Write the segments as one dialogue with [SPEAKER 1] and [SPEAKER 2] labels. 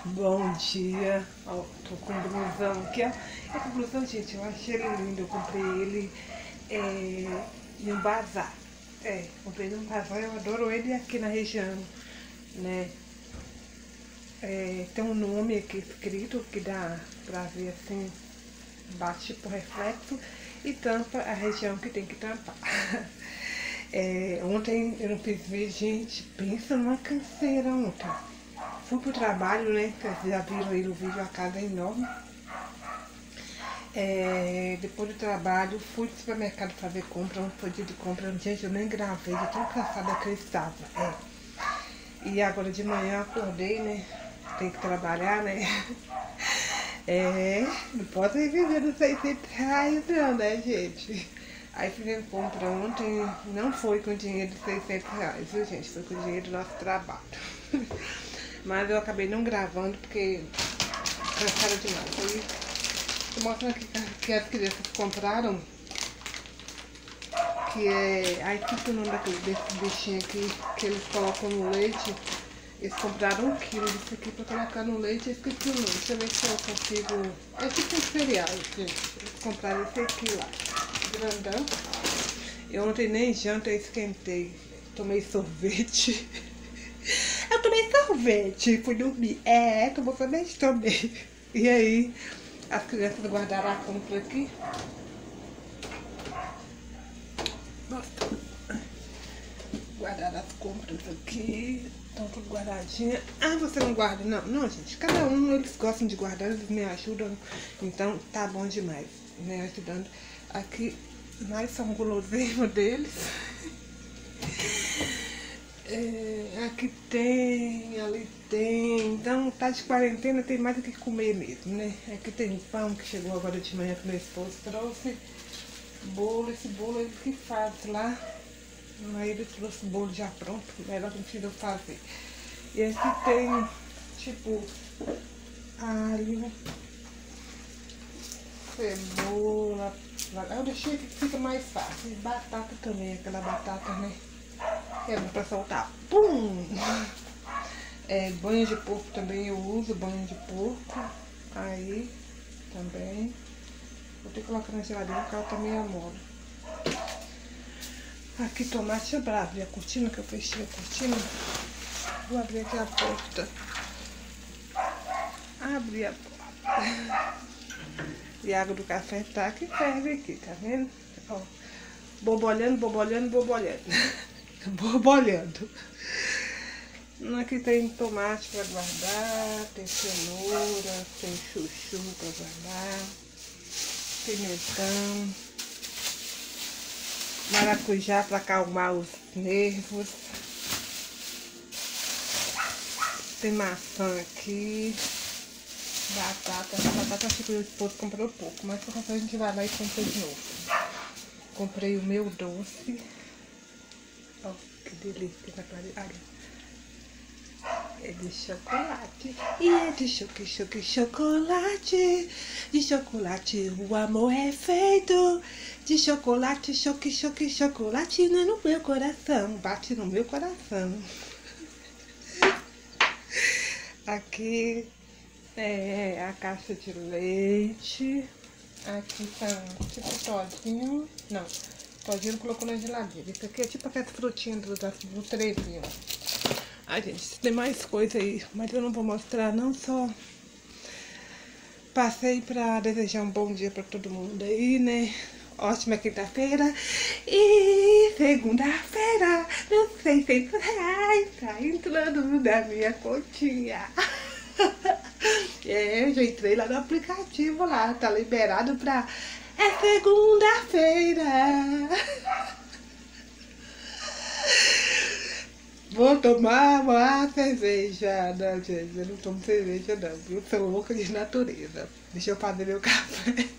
[SPEAKER 1] Bom dia. Ó, tô com um blusão aqui, ó. Esse blusão, gente, eu achei ele lindo. Eu comprei ele em um bazar. Comprei num bazar, eu adoro ele aqui na região, né? Tem um nome aqui escrito que dá pra ver assim, bate tipo reflexo e tampa a região que tem que tampar. Ontem eu não fiz vídeo, gente, pensa numa canseira ontem. Fui pro trabalho, né? Vocês já viram aí no vídeo, a casa é enorme. Depois do trabalho, fui pro supermercado fazer compra, um pedido de compra. Gente, eu nem gravei, de tão cansada que eu estava. E agora de manhã acordei, né? Tem que trabalhar, né? Não posso viver dos R$ 600 não, né, gente? Aí fizemos compra ontem, não foi com dinheiro de R$ 600, viu, gente? Foi com dinheiro do nosso trabalho. Mas eu acabei não gravando porque cansaram demais. Aí, tô mostrando aqui que as crianças compraram, que aí que o nome desse bichinho aqui, que eles colocam no leite. Eles compraram 1 quilo disso aqui pra colocar no leite, eu esqueci o nome. Deixa eu ver se eu consigo. É tipo um cereal, gente. Eles compraram esse aqui lá, grandão. Eu ontem nem janta, eu esquentei. Tomei sorvete. Eu tomei sorvete, fui dormir. Tomou sorvete também. E aí, as crianças guardaram a compra aqui. Nossa. Guardaram as compras aqui. Estão tudo guardadinhas. Ah, você não guarda? Não, não, gente. Cada um, eles gostam de guardar, eles me ajudam. Então, tá bom demais. Me ajudando. Aqui, mais são guloseimas deles. Aqui tem, ali tem. Então, tá de quarentena, tem mais do que comer mesmo, né? Aqui tem o pão que chegou agora de manhã que meu esposo trouxe. Bolo, esse bolo ele que faz lá. Aí ele trouxe o bolo já pronto, melhor que não precisa fazer. E aqui tem, tipo, alho, cebola. Eu deixei aqui que fica mais fácil. E batata também, aquela batata, né? É bom pra soltar. Pum! Banho de porco também eu uso, banho de porco. Aí, também. Vou ter que colocar na geladeira porque ela tá meio mole. Aqui tomate, eu vou abrir a cortina, que eu fechei a cortina. Vou abrir aqui a porta. Abri a porta. E a água do café tá que ferve aqui, tá vendo? Ó, borbulhando, borbulhando, borbulhando. Borbulhando. Aqui tem tomate pra guardar, tem cenoura, tem chuchu pra guardar, pimentão, maracujá para acalmar os nervos. Tem maçã aqui. Batata. Essa batata acho que o esposo comprou pouco, mas se a gente vai lá e compra de novo. Comprei o meu doce. Ó, que delícia essa claridade. É de chocolate. E é de chocolate. De chocolate o amor é feito. De chocolate, chocolate no meu coração. Bate no meu coração. Aqui a caixa de leite. Aqui tá tipo todinho. Não, todinho colocou na geladeira. Isso aqui é tipo aquelas frutinhas do trevinho. Ai, gente, tem mais coisa aí, mas eu não vou mostrar, não. Só passei pra desejar um bom dia pra todo mundo aí, né? Ótima quinta-feira e segunda-feira, não sei, R$ 600 tá entrando na minha continha. Eu já entrei lá no aplicativo lá, tá liberado pra... É segunda-feira. Vou tomar uma cerveja. Não, gente, eu não tomo cerveja não, viu? Sou louca de natureza. Deixa eu fazer meu café.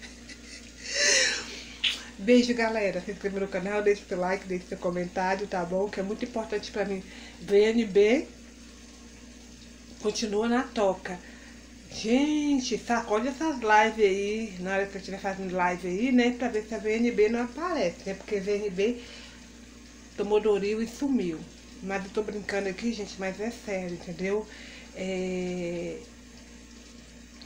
[SPEAKER 1] Beijo, galera. Se inscreva no canal, deixe seu like, deixe seu comentário, tá bom? Que é muito importante pra mim. VNB continua na toca. Gente, sacode essas lives aí, na hora que eu estiver fazendo live aí, né? Pra ver se a VNB não aparece, né? Porque a VNB tomou Doril e sumiu. Mas eu tô brincando aqui, gente, mas é sério, entendeu?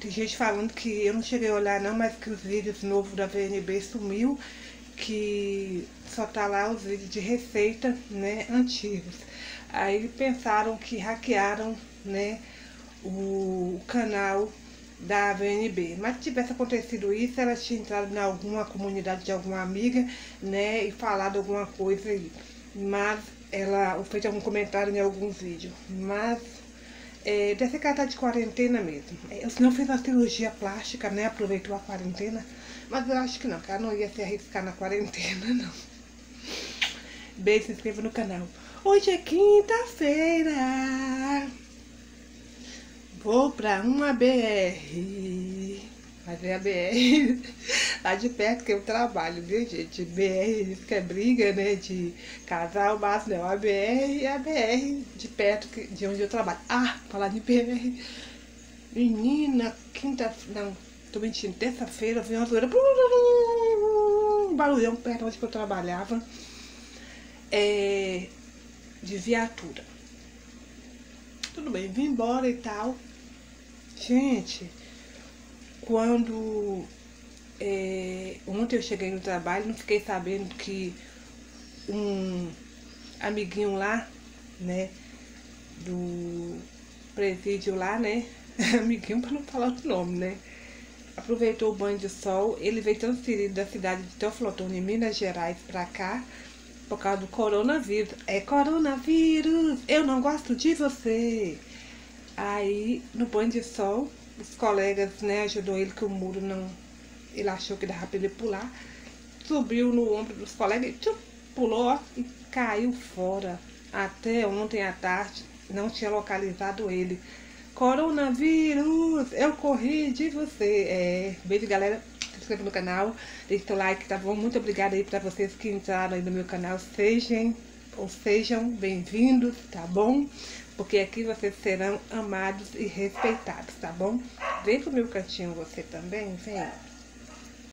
[SPEAKER 1] Tem gente falando que eu não cheguei a olhar não, mas que os vídeos novos da VNB sumiu, que só tá lá os vídeos de receita, né, antigos. Aí pensaram que hackearam, né, o canal da VNB. Mas se tivesse acontecido isso, ela tinha entrado em alguma comunidade de alguma amiga, né, e falado alguma coisa aí. Mas ela fez algum comentário em alguns vídeos. Mas deve ser que ela tá de quarentena mesmo. Eu não fiz uma cirurgia plástica, né, aproveitou a quarentena. Mas eu acho que não, que ela não ia se arriscar na quarentena, não. Beijo, se inscreva no canal. Hoje é quinta-feira. Vou pra uma BR. Mas é a BR lá de perto que eu trabalho, viu, gente? BR, isso que é briga, né, de casal, mas não. A BR é a BR de perto de onde eu trabalho. Ah, falar de BR. Menina, não, tô mentindo, terça-feira, veio uma zoeira. Um barulhão perto onde eu trabalhava. De viatura. Tudo bem, vim embora e tal. Gente, quando ontem eu cheguei no trabalho, não fiquei sabendo que um amiguinho lá, né, do presídio lá, né, amiguinho pra não falar o nome, né, aproveitou o banho de sol. Ele veio transferido da cidade de Teoflotone, em Minas Gerais, pra cá, por causa do coronavírus. É coronavírus, eu não gosto de você. Aí, no banho de sol, os colegas, né, ajudou ele, que o muro não... Ele achou que dava pra ele pular. Subiu no ombro dos colegas e tchum, pulou, ó, e caiu fora. Até ontem à tarde, não tinha localizado ele. Coronavírus, eu corri de você. Beijo, galera. Se inscreva no canal, deixe seu like, tá bom? Muito obrigada aí pra vocês que entraram aí no meu canal. Sejam bem-vindos, tá bom? Porque aqui vocês serão amados e respeitados, tá bom? Vem pro meu cantinho você também, vem.